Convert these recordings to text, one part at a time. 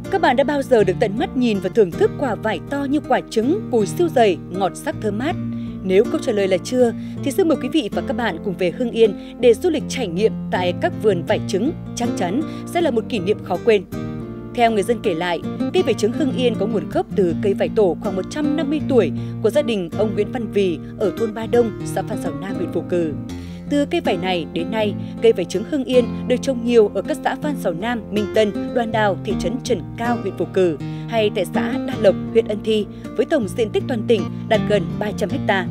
Các bạn đã bao giờ được tận mắt nhìn và thưởng thức quả vải to như quả trứng, cùi siêu dày, ngọt sắc thơm mát? Nếu câu trả lời là chưa, thì xin mời quý vị và các bạn cùng về Hưng Yên để du lịch trải nghiệm tại các vườn vải trứng, chắc chắn sẽ là một kỷ niệm khó quên. Theo người dân kể lại, cây vải trứng Hưng Yên có nguồn gốc từ cây vải tổ khoảng 150 tuổi của gia đình ông Nguyễn Văn Vì ở thôn Ba Đông, xã Phan Xào Nam, huyện Phù Cử. Từ cây vải này đến nay, cây vải trứng Hưng Yên được trồng nhiều ở các xã Phan Xào Nam, Minh Tân, Đoàn Đào, thị trấn Trần Cao, huyện Phù Cử hay tại xã Đa Lộc, huyện Ân Thi với tổng diện tích toàn tỉnh đạt gần 300 ha.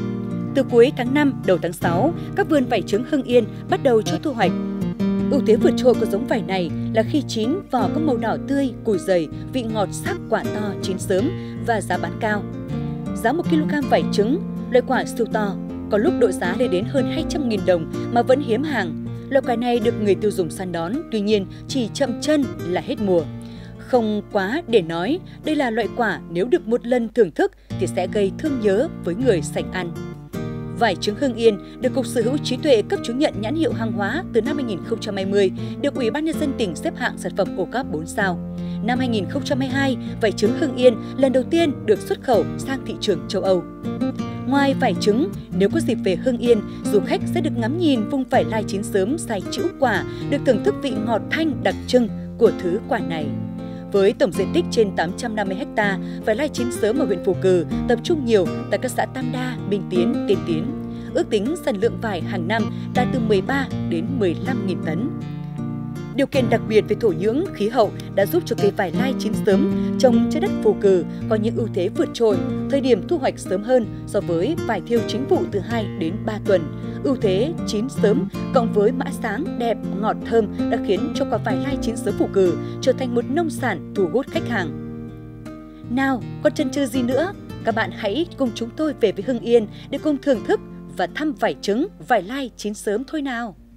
Từ cuối tháng 5, đầu tháng 6, các vườn vải trứng Hưng Yên bắt đầu cho thu hoạch. Ưu thế vượt trội của giống vải này là khi chín, vỏ có màu đỏ tươi, cùi dày, vị ngọt sắc, quả to, chín sớm và giá bán cao. Giá 1 kg vải trứng, loại quả siêu to, có lúc đội giá lên đến hơn 200.000 đồng mà vẫn hiếm hàng. Loại quả này được người tiêu dùng săn đón, tuy nhiên chỉ chậm chân là hết mùa. Không quá để nói, đây là loại quả nếu được một lần thưởng thức thì sẽ gây thương nhớ với người sành ăn. Vải trứng Hưng Yên được Cục Sở hữu trí tuệ cấp chứng nhận nhãn hiệu hàng hóa từ năm 2020, được Ủy ban Nhân dân tỉnh xếp hạng sản phẩm OCOP 4 sao. Năm 2022, vải trứng Hưng Yên lần đầu tiên được xuất khẩu sang thị trường châu Âu. Ngoài vải trứng, nếu có dịp về Hưng Yên, du khách sẽ được ngắm nhìn vùng vải lai chín sớm xay chĩu quả, được thưởng thức vị ngọt thanh đặc trưng của thứ quả này. Với tổng diện tích trên 850 ha, vải lai chín sớm ở huyện Phù Cử tập trung nhiều tại các xã Tam Đa, Minh Tiến, Tiên Tiến. Ước tính sản lượng vải hàng năm đạt từ 13 đến 15.000 tấn. Điều kiện đặc biệt về thổ nhưỡng, khí hậu đã giúp cho cây vải lai chín sớm trồng trên đất Phù Cử có những ưu thế vượt trội, thời điểm thu hoạch sớm hơn so với vải thiêu chính vụ từ 2 đến 3 tuần. Ưu thế chín sớm cộng với mã sáng, đẹp, ngọt thơm đã khiến cho quả vải lai chín sớm Phù Cử trở thành một nông sản thu hút khách hàng. Nào, còn chần chừ gì nữa? Các bạn hãy cùng chúng tôi về với Hưng Yên để cùng thưởng thức và thăm vải trứng, vải lai chín sớm thôi nào!